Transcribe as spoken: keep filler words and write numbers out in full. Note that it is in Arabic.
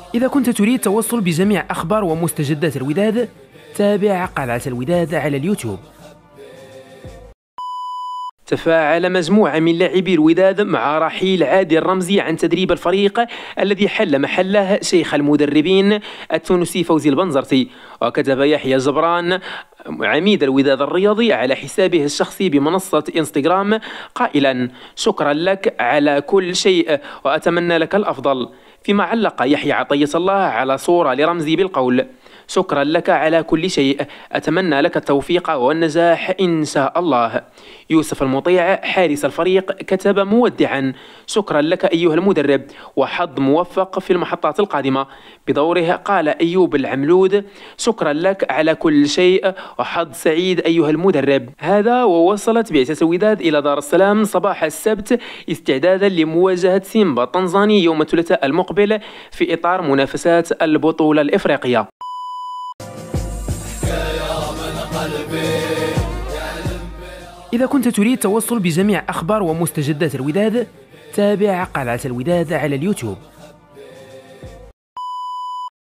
إذا كنت تريد التوصل بجميع أخبار ومستجدات الوداد، تابع قلعة الوداد على اليوتيوب. تفاعل مجموعة من لاعبي الوداد مع رحيل عادل الرمزي عن تدريب الفريق الذي حل محله شيخ المدربين التونسي فوزي البنزرتي. وكتب يحيى جبران عميد الوداد الرياضي على حسابه الشخصي بمنصة انستغرام قائلا: شكرا لك على كل شيء وأتمنى لك الأفضل. فيما علق يحيى عطية الله على صورة لرمزي بالقول: شكرا لك على كل شيء، أتمنى لك التوفيق والنجاح إن شاء الله. يوسف المطيع حارس الفريق كتب مودعا: شكرا لك أيها المدرب وحظ موفق في المحطات القادمة. بدوره قال أيوب العملود: شكرا لك على كل شيء وحظ سعيد أيها المدرب. هذا ووصلت بعثة الوداد إلى دار السلام صباح السبت استعدادا لمواجهة سيمبا التنزاني يوم الثلاثاء المقبل في إطار منافسات البطولة الإفريقية. إذا كنت تريد التوصل بجميع أخبار ومستجدات الوداد، تابع قلعة الوداد على اليوتيوب.